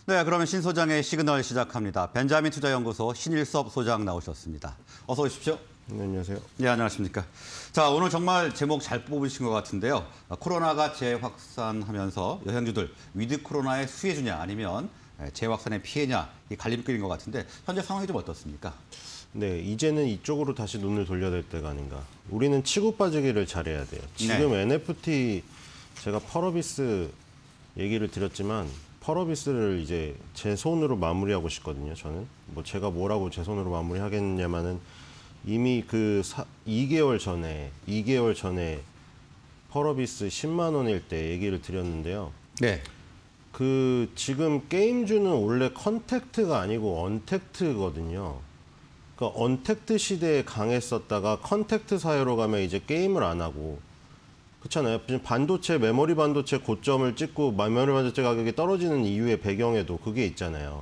네, 그러면 신 소장의 시그널 시작합니다. 벤자민 투자연구소 신일섭 소장 나오셨습니다. 어서 오십시오. 네, 안녕하세요. 네, 안녕하십니까. 자, 오늘 정말 제목 잘 뽑으신 것 같은데요. 코로나가 재확산하면서 여행주들 위드 코로나의 수혜주냐 아니면 재확산의 피해냐 이 갈림길인 것 같은데 현재 상황이 좀 어떻습니까? 네, 이제는 이쪽으로 다시 눈을 돌려야 될 때가 아닌가. 우리는 치고 빠지기를 잘해야 돼요. 지금 네. NFT 제가 펄어비스 얘기를 드렸지만 펄어비스를 이제 제 손으로 마무리하고 싶거든요. 저는 뭐 제가 뭐라고 제 손으로 마무리하겠냐면은 이미 그 2개월 전에 펄어비스 10만 원일 때 얘기를 드렸는데요. 네. 그 지금 게임주는 원래 컨택트가 아니고 언택트거든요. 그러니까 언택트 시대에 강했었다가 컨택트 사회로 가면 이제 게임을 안 하고 그렇잖아요. 반도체, 메모리 반도체 고점을 찍고 메모리 반도체 가격이 떨어지는 이유의 배경에도 그게 있잖아요.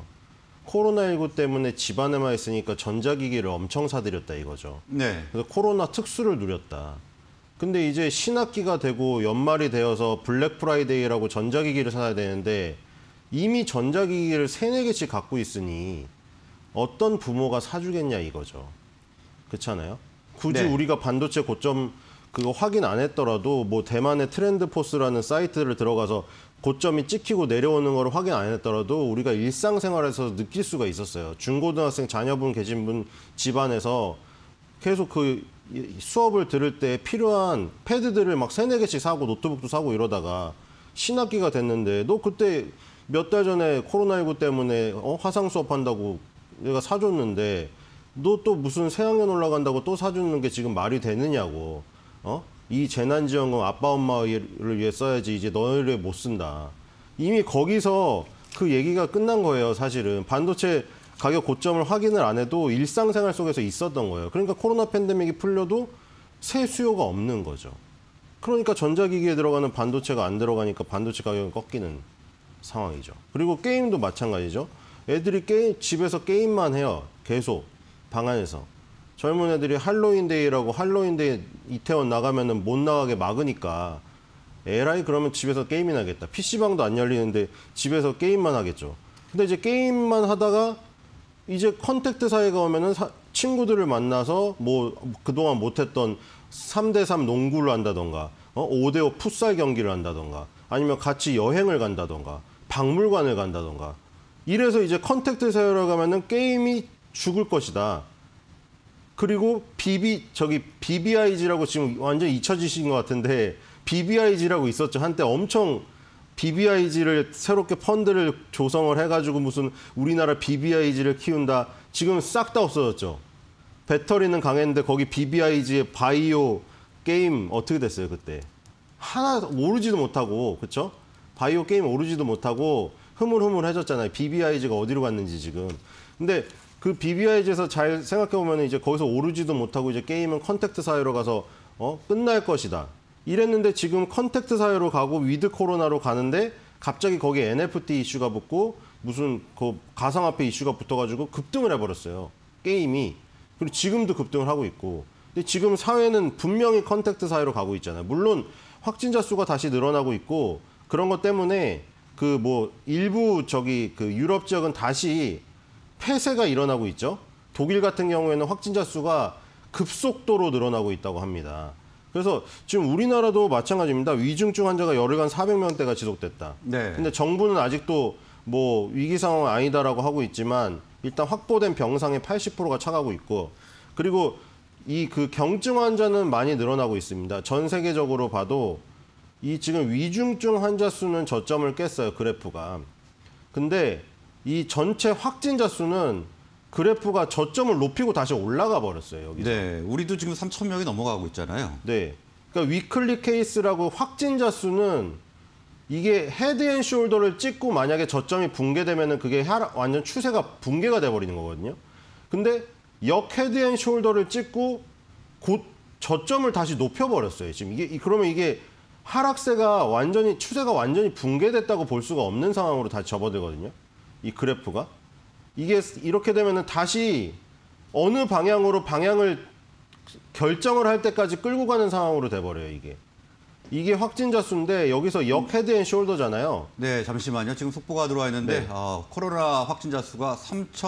코로나19 때문에 집안에만 있으니까 전자기기를 엄청 사들였다 이거죠. 네. 그래서 코로나 특수를 누렸다. 근데 이제 신학기가 되고 연말이 되어서 블랙 프라이데이라고 전자기기를 사야 되는데 이미 전자기기를 3-4개씩 갖고 있으니 어떤 부모가 사주겠냐 이거죠. 그렇잖아요. 굳이 네. 우리가 반도체 고점 그거 확인 안 했더라도 뭐 대만의 트렌드포스라는 사이트를 들어가서 고점이 찍히고 내려오는 걸 확인 안 했더라도 우리가 일상생활에서 느낄 수가 있었어요. 중고등학생 자녀분 계신 분 집안에서 계속 그 수업을 들을 때 필요한 패드들을 막 3-4개씩 사고 노트북도 사고 이러다가 신학기가 됐는데 너 그때 몇 달 전에 코로나19 때문에 화상 수업한다고 내가 사줬는데 너 또 무슨 새학년 올라간다고 또 사주는 게 지금 말이 되느냐고. 이 재난지원금 아빠 엄마를 위해 써야지 이제 너희를 못 쓴다. 이미 거기서 그 얘기가 끝난 거예요. 사실은 반도체 가격 고점을 확인을 안 해도 일상생활 속에서 있었던 거예요. 그러니까 코로나 팬데믹이 풀려도 새 수요가 없는 거죠. 그러니까 전자기기에 들어가는 반도체가 안 들어가니까 반도체 가격이 꺾이는 상황이죠. 그리고 게임도 마찬가지죠. 애들이 집에서 게임만 해요. 계속 방 안에서. 젊은 애들이 할로윈데이라고 할로윈데이 이태원 나가면은 못 나가게 막으니까 에라이 그러면 집에서 게임이나 하겠다. PC방도 안 열리는데 집에서 게임만 하겠죠. 근데 이제 게임만 하다가 이제 컨택트 사회가 오면은 친구들을 만나서 뭐 그동안 못했던 3대3 농구를 한다던가 5대5 풋살 경기를 한다던가 아니면 같이 여행을 간다던가 박물관을 간다던가 이래서 이제 컨택트 사회로 가면은 게임이 죽을 것이다. 그리고 BBIG라고 지금 완전 잊혀지신 것 같은데 BBIG라고 있었죠. 한때 엄청 BBIG를 새롭게 펀드를 조성을 해가지고 무슨 우리나라 BBIG를 키운다. 지금 싹 다 없어졌죠. 배터리는 강했는데 거기 BBIG의 바이오 게임 어떻게 됐어요 그때? 하나 오르지도 못하고 그렇죠? 바이오 게임 오르지도 못하고 흐물흐물해졌잖아요. BBIG가 어디로 갔는지 지금. 근데 그 BBIG에서 잘 생각해보면 이제 거기서 오르지도 못하고 이제 게임은 컨택트 사회로 가서 끝날 것이다. 이랬는데 지금 컨택트 사회로 가고 위드 코로나로 가는데 갑자기 거기에 NFT 이슈가 붙고 무슨 그 가상화폐 이슈가 붙어가지고 급등을 해버렸어요. 게임이. 그리고 지금도 급등을 하고 있고. 근데 지금 사회는 분명히 컨택트 사회로 가고 있잖아요. 물론 확진자 수가 다시 늘어나고 있고 그런 것 때문에 그 뭐 일부 그 유럽 지역은 다시 폐쇄가 일어나고 있죠. 독일 같은 경우에는 확진자 수가 급속도로 늘어나고 있다고 합니다. 그래서 지금 우리나라도 마찬가지입니다. 위중증 환자가 열흘간 400명대가 지속됐다. 네. 근데 정부는 아직도 뭐 위기 상황은 아니다라고 하고 있지만 일단 확보된 병상의 80%가 차가고 있고 그리고 이 그 경증 환자는 많이 늘어나고 있습니다. 전 세계적으로 봐도 이 지금 위중증 환자 수는 저점을 깼어요. 그래프가. 근데 이 전체 확진자 수는 그래프가 저점을 높이고 다시 올라가 버렸어요. 여기서. 네, 우리도 지금 3,000명이 넘어가고 있잖아요. 네. 그러니까 위클리 케이스라고 확진자 수는 이게 헤드앤숄더를 찍고 만약에 저점이 붕괴되면은 그게 완전 추세가 붕괴가 돼 버리는 거거든요. 근데 역 헤드앤숄더를 찍고 곧 저점을 다시 높여 버렸어요. 지금 이게 그러면 이게 하락세가 추세가 완전히 붕괴됐다고 볼 수가 없는 상황으로 다시 접어들거든요. 이 그래프가. 이게 이렇게 되면은 다시 어느 방향으로 방향을 결정을 할 때까지 끌고 가는 상황으로 돼버려요, 이게. 이게 확진자 수인데 여기서 역 헤드앤숄더잖아요. 네, 잠시만요. 지금 속보가 들어와 있는데 네. 코로나 확진자 수가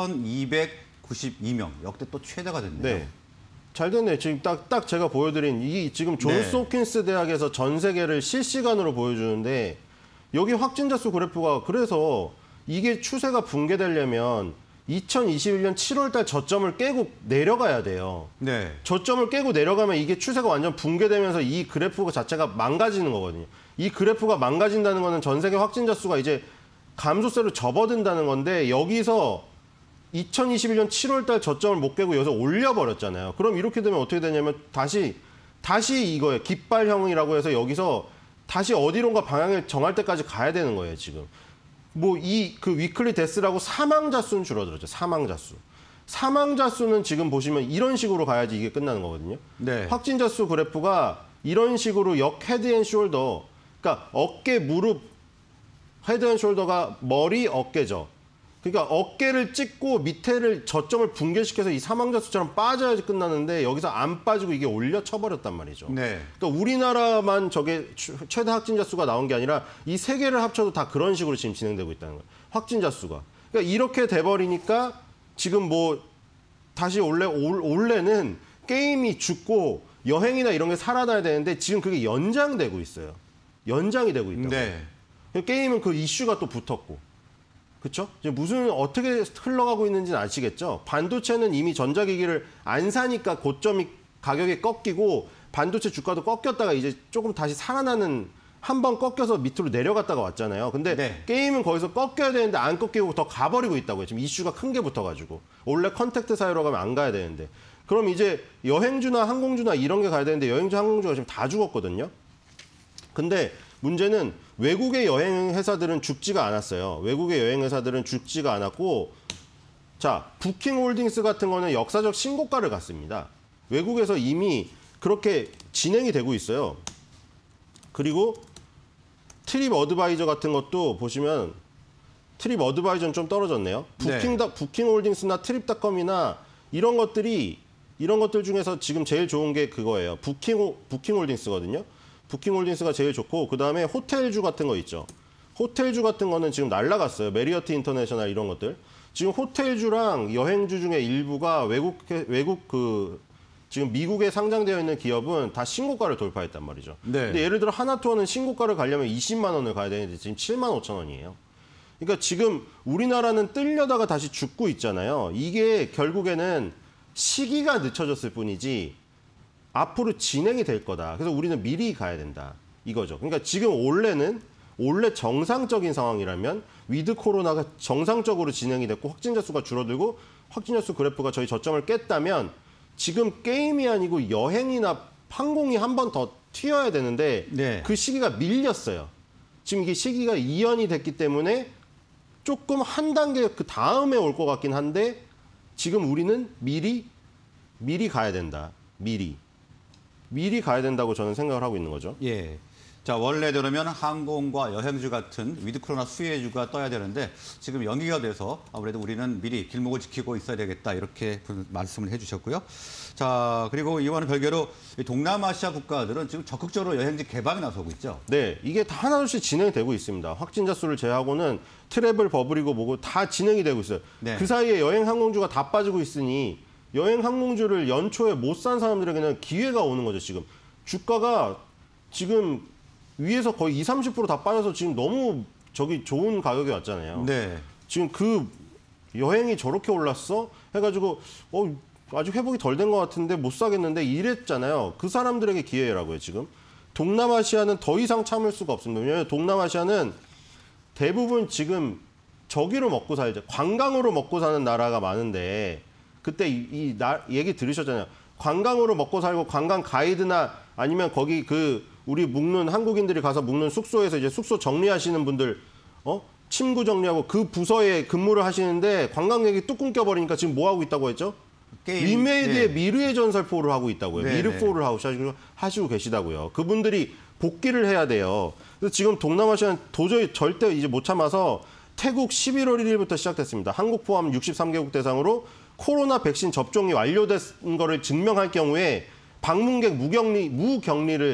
3,292명. 역대 또 최다가 됐네요. 네. 잘 됐네. 지금 딱 제가 보여드린 이 지금 존스 네. 홉킨스 대학에서 전 세계를 실시간으로 보여주는데 여기 확진자 수 그래프가 그래서 이게 추세가 붕괴되려면 2021년 7월 달 저점을 깨고 내려가야 돼요. 네. 저점을 깨고 내려가면 이게 추세가 완전 붕괴되면서 이 그래프 자체가 망가지는 거거든요. 이 그래프가 망가진다는 거는 전 세계 확진자 수가 이제 감소세로 접어든다는 건데 여기서 2021년 7월 달 저점을 못 깨고 여기서 올려버렸잖아요. 그럼 이렇게 되면 어떻게 되냐면 다시 이거예요. 깃발형이라고 해서 여기서 다시 어디론가 방향을 정할 때까지 가야 되는 거예요, 지금. 뭐 그 위클리 데스라고 사망자 수는 줄어들었죠. 사망자 수. 사망자 수는 지금 보시면 이런 식으로 가야지 이게 끝나는 거거든요. 네. 확진자 수 그래프가 이런 식으로 역 헤드앤숄더, 그러니까 어깨, 무릎, 헤드앤숄더가 머리, 어깨죠. 그러니까 어깨를 찍고 밑에를 저점을 붕괴시켜서 이 사망자 수처럼 빠져야지 끝나는데 여기서 안 빠지고 이게 올려 쳐버렸단 말이죠. 네. 그러니까 우리나라만 저게 최대 확진자 수가 나온 게 아니라 이 세 개를 합쳐도 다 그런 식으로 지금 진행되고 있다는 거예요. 확진자 수가. 그러니까 이렇게 돼버리니까 지금 뭐 다시 원래는 게임이 죽고 여행이나 이런 게 살아나야 되는데 지금 그게 연장되고 있어요. 연장이 되고 있다고. 네. 게임은 그 이슈가 또 붙었고. 그렇죠? 무슨 어떻게 흘러가고 있는지는 아시겠죠? 반도체는 이미 전자기기를 안 사니까 고점이 가격이 꺾이고 반도체 주가도 꺾였다가 이제 조금 다시 살아나는 한 번 꺾여서 밑으로 내려갔다가 왔잖아요. 근데 네. 게임은 거기서 꺾여야 되는데 안 꺾이고 더 가버리고 있다고요. 지금 이슈가 큰 게 붙어가지고. 원래 컨택트 사이로 가면 안 가야 되는데. 그럼 이제 여행주나 항공주나 이런 게 가야 되는데 여행주, 항공주가 지금 다 죽었거든요. 근데 문제는 외국의 여행 회사들은 죽지가 않았어요. 외국의 여행 회사들은 죽지가 않았고, 자, 부킹홀딩스 같은 거는 역사적 신고가를 갔습니다. 외국에서 이미 그렇게 진행이 되고 있어요. 그리고 트립 어드바이저 같은 것도 보시면 트립 어드바이저는 좀 떨어졌네요. 부킹홀딩스나 트립닷컴이나 이런 것들 중에서 지금 제일 좋은 게 그거예요. 부킹홀딩스거든요. 부킹홀딩스가 제일 좋고 그다음에 호텔주 같은 거 있죠. 호텔주 같은 거는 지금 날라갔어요. 메리어트 인터내셔널 이런 것들. 지금 호텔주랑 여행주 중에 일부가 외국 지금 미국에 상장되어 있는 기업은 다 신고가를 돌파했단 말이죠. 네. 근데 예를 들어 하나투어는 신고가를 가려면 20만 원을 가야 되는데 지금 7만 5천 원이에요. 그러니까 지금 우리나라는 뜰려다가 다시 죽고 있잖아요. 이게 결국에는 시기가 늦춰졌을 뿐이지 앞으로 진행이 될 거다. 그래서 우리는 미리 가야 된다. 이거죠. 그러니까 지금 원래 정상적인 상황이라면 위드 코로나가 정상적으로 진행이 됐고 확진자 수가 줄어들고 확진자 수 그래프가 저희 저점을 깼다면 지금 게임이 아니고 여행이나 항공이 한 번 더 튀어야 되는데 네. 그 시기가 밀렸어요. 지금 이게 시기가 이연이 됐기 때문에 조금 한 단계 그 다음에 올 것 같긴 한데 지금 우리는 미리 가야 된다. 미리 가야 된다고 저는 생각을 하고 있는 거죠. 예. 자, 원래대로면 항공과 여행주 같은 위드 코로나 수혜주가 떠야 되는데 지금 연기가 돼서 아무래도 우리는 미리 길목을 지키고 있어야 되겠다 이렇게 말씀을 해주셨고요. 자, 그리고 이와는 별개로 동남아시아 국가들은 지금 적극적으로 여행지 개방에 나서고 있죠. 네, 이게 다 하나둘씩 진행되고 있습니다. 확진자 수를 제하고는 트래블 버블이고 뭐고 다 진행이 되고 있어요. 네. 그 사이에 여행 항공주가 다 빠지고 있으니 여행 항공주를 연초에 못 산 사람들에게는 기회가 오는 거죠. 지금 주가가 지금 위에서 거의 20, 30% 다 빠져서 지금 너무 좋은 가격이 왔잖아요. 네. 지금 그 여행이 저렇게 올랐어? 해가지고 아직 회복이 덜 된 것 같은데 못 사겠는데 이랬잖아요. 그 사람들에게 기회라고요. 지금 동남아시아는 더 이상 참을 수가 없습니다. 왜냐하면 동남아시아는 대부분 지금 저기로 먹고 살죠. 관광으로 먹고 사는 나라가 많은데 그때 얘기 들으셨잖아요. 관광으로 먹고 살고 관광 가이드나 아니면 거기 우리 한국인들이 가서 묵는 숙소에서 이제 숙소 정리하시는 분들, 침구 정리하고 그 부서에 근무를 하시는데 관광객이 뚝 끊겨버리니까 지금 뭐 하고 있다고 했죠? 리메이드의 네. 미르의 전설포를 하고 있다고요. 네, 미르포를 하시고 계시다고요. 그분들이 복귀를 해야 돼요. 그래서 지금 동남아시아는 도저히 절대 이제 못 참아서 태국 11월 1일부터 시작됐습니다. 한국 포함 63개국 대상으로 코로나 백신 접종이 완료된 거를 증명할 경우에 방문객 무격리를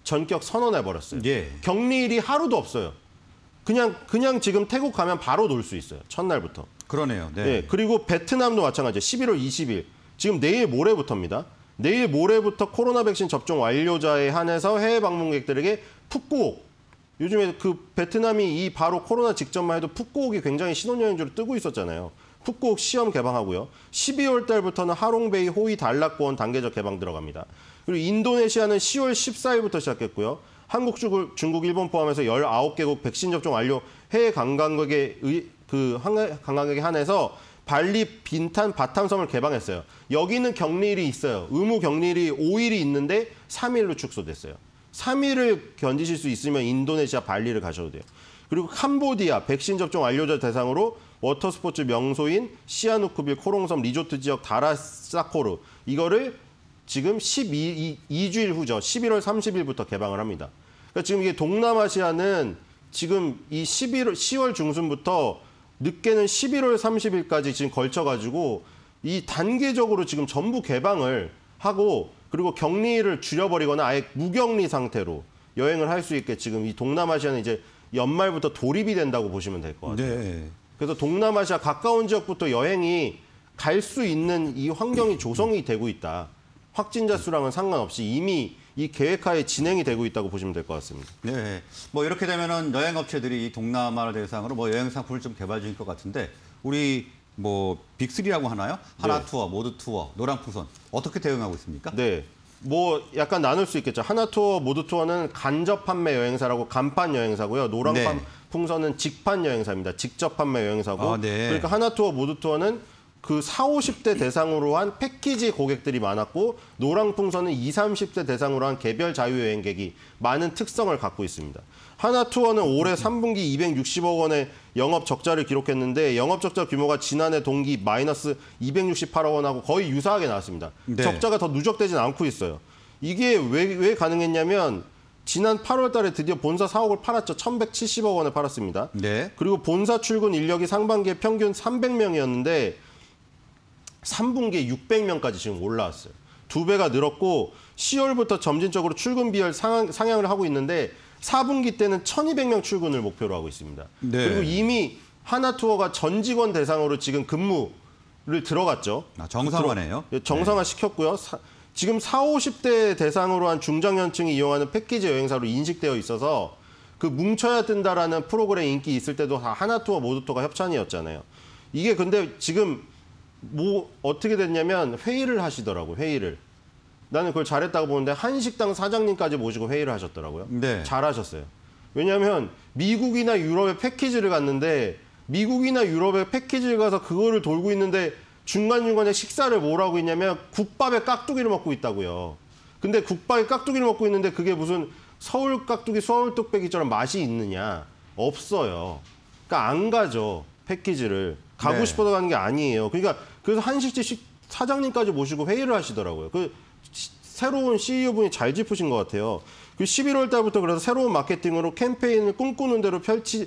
전격 선언해 버렸어요. 예. 격리일이 하루도 없어요. 그냥 지금 태국 가면 바로 놀 수 있어요. 첫날부터. 그러네요. 네. 네. 그리고 베트남도 마찬가지예요. 11월 20일. 지금 내일 모레부터입니다. 내일 모레부터 코로나 백신 접종 완료자에 한해서 해외 방문객들에게 푸꾸옥. 요즘에 그 베트남이 이 바로 코로나 직전만 해도 푸꾸옥이 굉장히 신혼여행지로 뜨고 있었잖아요. 푸꾸옥 시험 개방하고요. 12월 달부터는 하롱베이 호이 단락권 단계적 개방 들어갑니다. 그리고 인도네시아는 10월 14일부터 시작했고요. 한국, 중국, 일본 포함해서 19개국 백신 접종 완료 해외 관광객에 한해서 발리, 빈탄, 바탐섬을 개방했어요. 여기는 격리일이 있어요. 의무 격리일이 5일이 있는데 3일로 축소됐어요. 3일을 견디실 수 있으면 인도네시아 발리를 가셔도 돼요. 그리고 캄보디아 백신 접종 완료자 대상으로 워터스포츠 명소인 시아누쿠빌 코롱섬 리조트 지역 다라사코르 이거를 지금 2주일 후죠. 11월 30일부터 개방을 합니다. 그러니까 지금 이게 동남아시아는 지금 이 10월 중순부터 늦게는 11월 30일까지 지금 걸쳐가지고 이 단계적으로 지금 전부 개방을 하고 그리고 격리를 줄여버리거나 아예 무격리 상태로 여행을 할 수 있게 지금 이 동남아시아는 이제 연말부터 돌입이 된다고 보시면 될 것 같아요. 네. 그래서 동남아시아 가까운 지역부터 여행이 갈 수 있는 이 환경이 조성이 되고 있다. 확진자 수랑은 상관없이 이미 이 계획하에 진행이 되고 있다고 보시면 될 것 같습니다. 네. 뭐 이렇게 되면은 여행업체들이 이 동남아를 대상으로 뭐 여행 상품을 좀 개발 중일 것 같은데 우리 뭐 빅3라고 하나요? 하나투어, 모두투어, 노랑풍선 어떻게 대응하고 있습니까? 네. 뭐 약간 나눌 수 있겠죠. 하나투어, 모두투어는 간접 판매 여행사라고 간판 여행사고요. 노랑풍선은 직판 여행사입니다. 직접 판매 여행사고. 아, 네. 그러니까 하나투어, 모두투어는 그 40, 50대 대상으로 한 패키지 고객들이 많았고 노랑풍선은 20, 30대 대상으로 한 개별 자유여행객이 많은 특성을 갖고 있습니다. 하나투어는 올해 3분기 260억 원의 영업 적자를 기록했는데 영업 적자 규모가 지난해 동기 마이너스 268억 원하고 거의 유사하게 나왔습니다. 네. 적자가 더 누적되진 않고 있어요. 이게 왜 가능했냐면 지난 8월 달에 드디어 본사 사옥을 팔았죠. 1,170억 원에 팔았습니다. 네. 그리고 본사 출근 인력이 상반기에 평균 300명이었는데 3분기에 600명까지 지금 올라왔어요. 2배가 늘었고 10월부터 점진적으로 출근 비율 상향을 하고 있는데 4분기 때는 1,200명 출근을 목표로 하고 있습니다. 네. 그리고 이미 하나투어가 전 직원 대상으로 지금 근무를 들어갔죠. 아, 정상화네요. 정상화 시켰고요. 지금 40, 50대 대상으로 한 중장년층이 이용하는 패키지 여행사로 인식되어 있어서 그 뭉쳐야 뜬다라는 프로그램 인기 있을 때도 하나투어, 모두투어가 협찬이었잖아요. 이게 근데 지금 뭐 어떻게 됐냐면 회의를 하시더라고요. 회의를. 나는 그걸 잘했다고 보는데 한식당 사장님까지 모시고 회의를 하셨더라고요. 네. 잘하셨어요. 왜냐하면 미국이나 유럽에 패키지를 갔는데 미국이나 유럽에 패키지를 가서 그거를 돌고 있는데 중간중간에 식사를 뭘 하고 있냐면 국밥에 깍두기를 먹고 있다고요. 근데 국밥에 깍두기를 먹고 있는데 그게 무슨 서울 깍두기, 서울 뚝배기처럼 맛이 있느냐? 없어요. 그러니까 안 가죠. 패키지를. 가고 네. 싶어서 가는 게 아니에요. 그러니까 그래서 한식집 사장님까지 모시고 회의를 하시더라고요. 그 새로운 CEO분이 잘 짚으신 것 같아요. 그 11월 달부터 그래서 새로운 마케팅으로 캠페인을 꿈꾸는 대로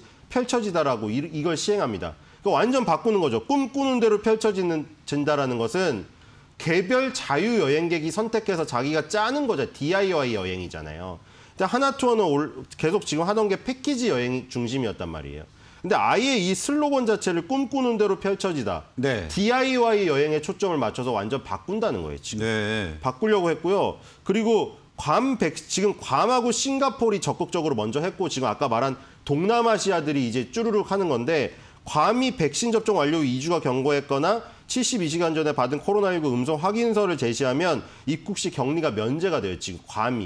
펼쳐지다라고 이걸 시행합니다. 그러니까 완전 바꾸는 거죠. 꿈꾸는 대로 펼쳐진다라는 것은 개별 자유 여행객이 선택해서 자기가 짜는 거죠. DIY 여행이잖아요. 근데 하나투어는 계속 지금 하던 게 패키지 여행 중심이었단 말이에요. 근데 아예 이 슬로건 자체를 꿈꾸는 대로 펼쳐지다. 네. DIY 여행에 초점을 맞춰서 완전 바꾼다는 거예요, 지금. 네. 바꾸려고 했고요. 그리고 지금 괌하고 싱가포르이 적극적으로 먼저 했고 지금 아까 말한 동남아시아들이 이제 쭈루룩 하는 건데 괌이 백신 접종 완료 후 2주가 경과했거나 72시간 전에 받은 코로나19 음성 확인서를 제시하면 입국 시 격리가 면제가 돼요, 지금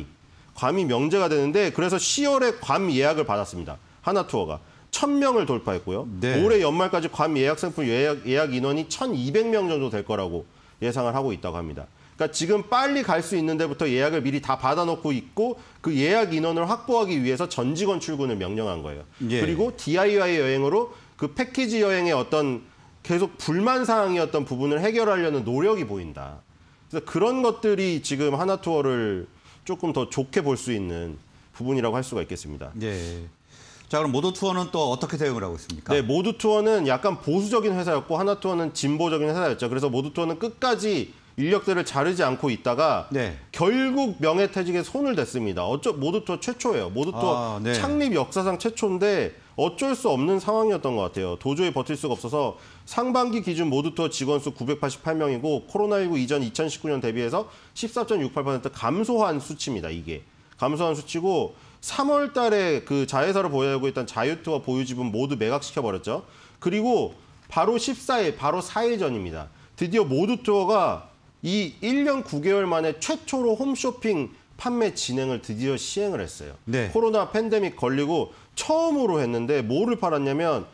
괌이 명제가 되는데 그래서 10월에 괌 예약을 받았습니다. 하나투어가. 1,000명을 돌파했고요. 네. 올해 연말까지 괌 예약 상품 예약 인원이 1,200명 정도 될 거라고 예상을 하고 있다고 합니다. 그러니까 지금 빨리 갈 수 있는 데부터 예약을 미리 다 받아놓고 있고 그 예약 인원을 확보하기 위해서 전 직원 출근을 명령한 거예요. 예. 그리고 DIY 여행으로 그 패키지 여행의 어떤 계속 불만 사항이었던 부분을 해결하려는 노력이 보인다. 그래서 그런 것들이 지금 하나투어를 조금 더 좋게 볼 수 있는 부분이라고 할 수가 있겠습니다. 예. 자, 그럼 모두투어는 또 어떻게 대응을 하고 있습니까? 네, 모두투어는 약간 보수적인 회사였고 하나투어는 진보적인 회사였죠. 그래서 모두투어는 끝까지 인력들을 자르지 않고 있다가 네. 결국 명예퇴직에 손을 댔습니다. 모두투어 최초예요. 모두투어 네. 창립 역사상 최초인데 어쩔 수 없는 상황이었던 것 같아요. 도저히 버틸 수가 없어서 상반기 기준 모두투어 직원 수 988명이고 코로나19 이전 2019년 대비해서 14.68% 감소한 수치입니다. 이게 감소한 수치고 3월 달에 그 자회사로 보유하고 있던 자유투어 보유 지분 모두 매각시켜 버렸죠. 그리고 바로 14일, 바로 4일 전입니다. 드디어 모두투어가 이 1년 9개월 만에 최초로 홈쇼핑 판매 진행을 드디어 시행을 했어요. 네. 코로나 팬데믹 걸리고 처음으로 했는데 뭐를 팔았냐면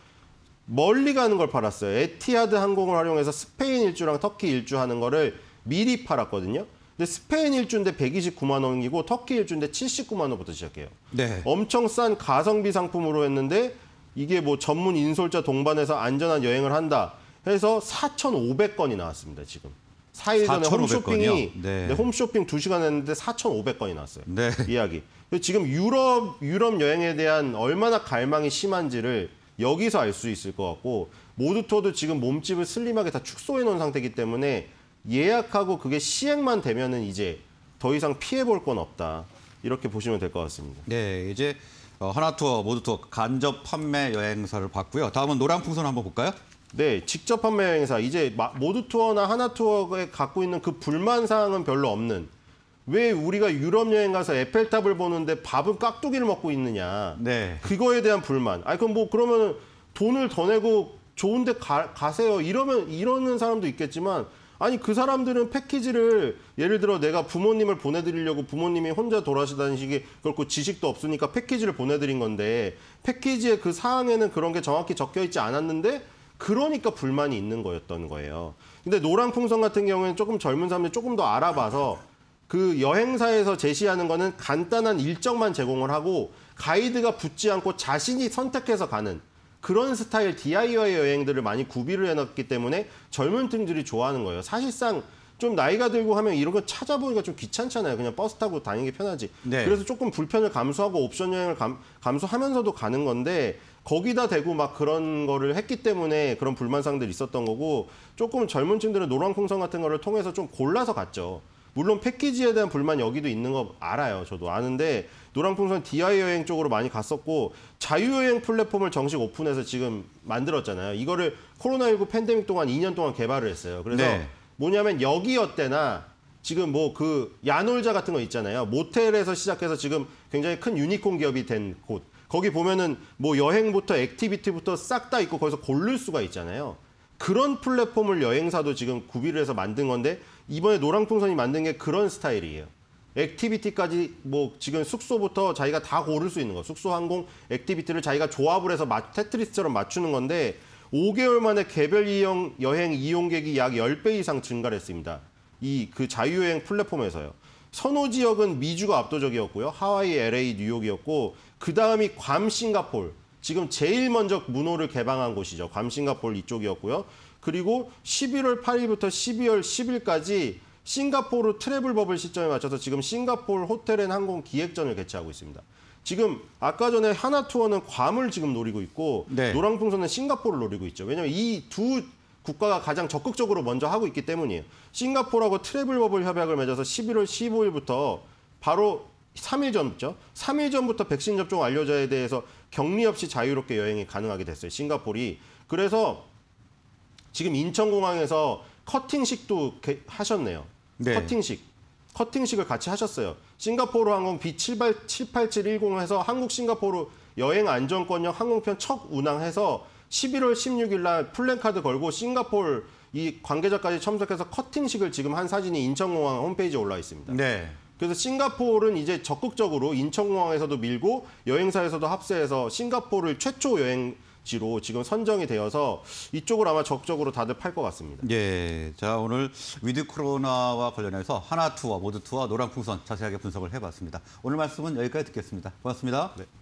멀리 가는 걸 팔았어요. 에티하드 항공을 활용해서 스페인 일주랑 터키 일주 하는 거를 미리 팔았거든요. 근데 스페인 일주인데 129만 원이고 터키 일주인데 79만 원부터 시작해요. 네. 엄청 싼 가성비 상품으로 했는데 이게 뭐 전문 인솔자 동반해서 안전한 여행을 한다 해서 4,500건이 나왔습니다. 지금. 4일 전에 4,500 홈쇼핑이 건이요? 네. 네, 홈쇼핑 2시간 했는데 4,500건이 나왔어요. 네. 이야기. 지금 유럽 여행에 대한 얼마나 갈망이 심한지를 여기서 알 수 있을 것 같고 모두투어도 지금 몸집을 슬림하게 다 축소해 놓은 상태이기 때문에 예약하고 그게 시행만 되면은 이제 더 이상 피해 볼 건 없다. 이렇게 보시면 될 것 같습니다. 네, 이제 하나투어, 모두투어 간접 판매 여행사를 봤고요. 다음은 노량풍선 한번 볼까요? 네, 직접 판매 여행사. 이제 모두투어나 하나투어에 갖고 있는 그 불만 사항은 별로 없는. 왜 우리가 유럽 여행 가서 에펠탑을 보는데 밥은 깍두기를 먹고 있느냐. 네. 그거에 대한 불만. 아니 그럼 뭐 그러면 돈을 더 내고 좋은데 가세요. 이러는 사람도 있겠지만 아니 그 사람들은 패키지를 예를 들어 내가 부모님을 보내드리려고 부모님이 혼자 돌아다니시기 그렇고 지식도 없으니까 패키지를 보내드린 건데 패키지의 그 사항에는 그런 게 정확히 적혀 있지 않았는데 그러니까 불만이 있는 거였던 거예요. 근데 노랑풍선 같은 경우에는 조금 젊은 사람들이 조금 더 알아봐서 그 여행사에서 제시하는 거는 간단한 일정만 제공을 하고 가이드가 붙지 않고 자신이 선택해서 가는 그런 스타일 DIY 여행들을 많이 구비를 해놨기 때문에 젊은 층들이 좋아하는 거예요. 사실상 좀 나이가 들고 하면 이런 거 찾아보기가 좀 귀찮잖아요. 그냥 버스 타고 다니는 게 편하지. 네. 그래서 조금 불편을 감수하고 옵션 여행을 감수하면서도 가는 건데 거기다 대고 막 그런 거를 했기 때문에 그런 불만사항들이 있었던 거고 조금 젊은 층들은 노랑풍선 같은 거를 통해서 좀 골라서 갔죠. 물론 패키지에 대한 불만 여기도 있는 거 알아요. 저도 아는데 노랑풍선 DIY 여행 쪽으로 많이 갔었고 자유여행 플랫폼을 정식 오픈해서 지금 만들었잖아요. 이거를 코로나19 팬데믹 동안 2년 동안 개발을 했어요. 그래서 네. 뭐냐면 여기 어때나 지금 뭐 그 야놀자 같은 거 있잖아요. 모텔에서 시작해서 지금 굉장히 큰 유니콘 기업이 된 곳. 거기 보면은 뭐 여행부터 액티비티부터 싹 다 있고 거기서 고를 수가 있잖아요. 그런 플랫폼을 여행사도 지금 구비를 해서 만든 건데 이번에 노랑풍선이 만든 게 그런 스타일이에요. 액티비티까지 뭐 지금 숙소부터 자기가 다 고를 수 있는 거. 숙소, 항공, 액티비티를 자기가 조합을 해서 테트리스처럼 맞추는 건데 5개월 만에 개별 여행 이용객이 약 10배 이상 증가를 했습니다. 그 자유여행 플랫폼에서요. 선호 지역은 미주가 압도적이었고요. 하와이, LA, 뉴욕이었고 그 다음이 괌, 싱가폴. 지금 제일 먼저 문호를 개방한 곳이죠. 괌, 싱가폴 이쪽이었고요. 그리고 11월 8일부터 12월 10일까지 싱가포르 트래블 버블 시점에 맞춰서 지금 싱가포르 호텔 앤 항공 기획전을 개최하고 있습니다. 지금 아까 전에 하나투어는 괌을 지금 노리고 있고 네. 노랑풍선은 싱가포르를 노리고 있죠. 왜냐하면 이 두 국가가 가장 적극적으로 먼저 하고 있기 때문이에요. 싱가포르하고 트래블 버블 협약을 맺어서 11월 15일부터 바로 3일 전부터 3일 전부터 백신 접종 완료자에 대해서 격리 없이 자유롭게 여행이 가능하게 됐어요. 싱가포르이. 그래서 지금 인천공항에서 커팅식도 하셨네요. 네. 커팅식을 같이 하셨어요. 싱가포르 항공 B78710 해서 한국 싱가포르 여행 안전권역 항공편 첫 운항해서 11월 16일 날 플랜카드 걸고 싱가포르 이 관계자까지 참석해서 커팅식을 지금 한 사진이 인천공항 홈페이지에 올라와 있습니다. 네. 그래서 싱가포르는 이제 적극적으로 인천공항에서도 밀고 여행사에서도 합세해서 싱가포르를 최초 여행지로 지금 선정이 되어서 이쪽으로 아마 적극적으로 다들 팔 것 같습니다. 예. 자, 오늘 위드 코로나와 관련해서 하나투어, 모두투어, 노랑풍선 자세하게 분석을 해봤습니다. 오늘 말씀은 여기까지 듣겠습니다. 고맙습니다. 네.